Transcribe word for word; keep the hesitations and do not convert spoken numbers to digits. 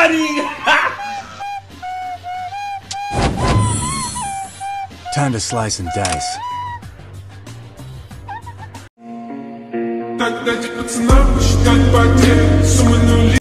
Nani? Time to slice and dice. Так дайте пацанам посчитать потери, суммы нули.